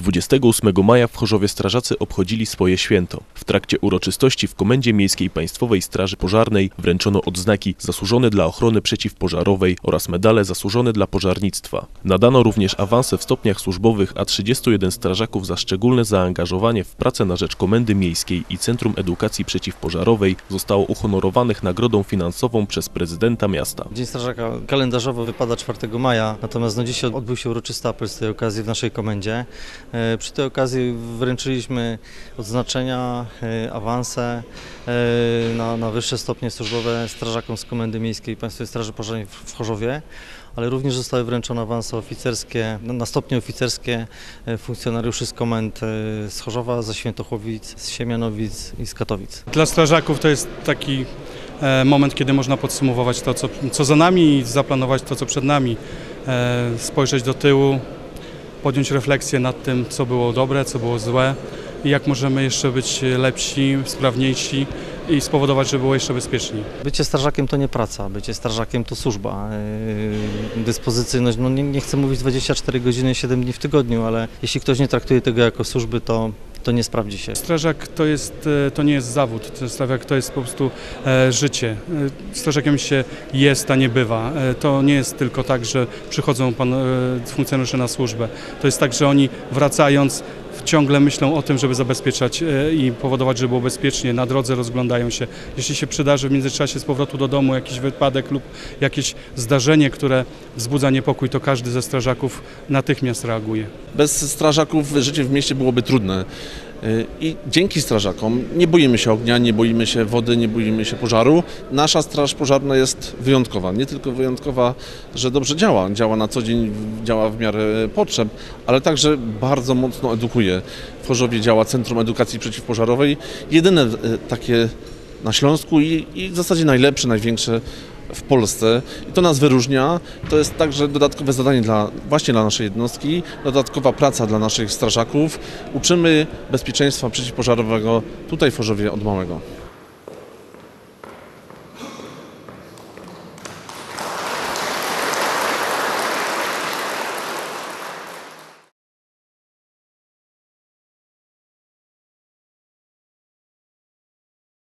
28 maja w Chorzowie strażacy obchodzili swoje święto. W trakcie uroczystości w Komendzie Miejskiej Państwowej Straży Pożarnej wręczono odznaki zasłużone dla ochrony przeciwpożarowej oraz medale zasłużone dla pożarnictwa. Nadano również awanse w stopniach służbowych, a 31 strażaków za szczególne zaangażowanie w pracę na rzecz Komendy Miejskiej i Centrum Edukacji Przeciwpożarowej zostało uhonorowanych nagrodą finansową przez prezydenta miasta. Dzień Strażaka kalendarzowo wypada 4 maja, natomiast dzisiaj odbył się uroczysty apel z tej okazji w naszej komendzie. Przy tej okazji wręczyliśmy odznaczenia, awanse na wyższe stopnie służbowe strażakom z Komendy Miejskiej Państwowej Straży Pożarnej w Chorzowie, ale również zostały wręczone awanse oficerskie, na stopnie oficerskie funkcjonariuszy z komend z Chorzowa, ze Świętochłowic, z Siemianowic i z Katowic. Dla strażaków to jest taki moment, kiedy można podsumować to, co za nami i zaplanować to, co przed nami, spojrzeć do tyłu, podjąć refleksję nad tym, co było dobre, co było złe i jak możemy jeszcze być lepsi, sprawniejsi i spowodować, żeby było jeszcze bezpieczniej. Bycie strażakiem to nie praca, bycie strażakiem to służba. Dyspozycyjność, no nie chcę mówić 24 godziny, 7 dni w tygodniu, ale jeśli ktoś nie traktuje tego jako służby, to nie sprawdzi się. Strażak to nie jest zawód, strażak to jest po prostu życie. Strażakiem się jest, a nie bywa. To nie jest tylko tak, że przychodzą funkcjonariusze na służbę. To jest tak, że oni wracając ciągle myślą o tym, żeby zabezpieczać i powodować, żeby było bezpiecznie. Na drodze rozglądają się. Jeśli się przydarzy w międzyczasie z powrotu do domu jakiś wypadek lub jakieś zdarzenie, które wzbudza niepokój, to każdy ze strażaków natychmiast reaguje. Bez strażaków życie w mieście byłoby trudne. I dzięki strażakom nie boimy się ognia, nie boimy się wody, nie boimy się pożaru. Nasza straż pożarna jest wyjątkowa. Nie tylko wyjątkowa, że dobrze działa na co dzień, działa w miarę potrzeb, ale także bardzo mocno edukuje. W Chorzowie działa Centrum Edukacji Przeciwpożarowej, jedyne takie na Śląsku i w zasadzie najlepsze, największe w Polsce. I to nas wyróżnia. To jest także dodatkowe zadanie właśnie dla naszej jednostki, dodatkowa praca dla naszych strażaków. Uczymy bezpieczeństwa przeciwpożarowego tutaj w Chorzowie od małego.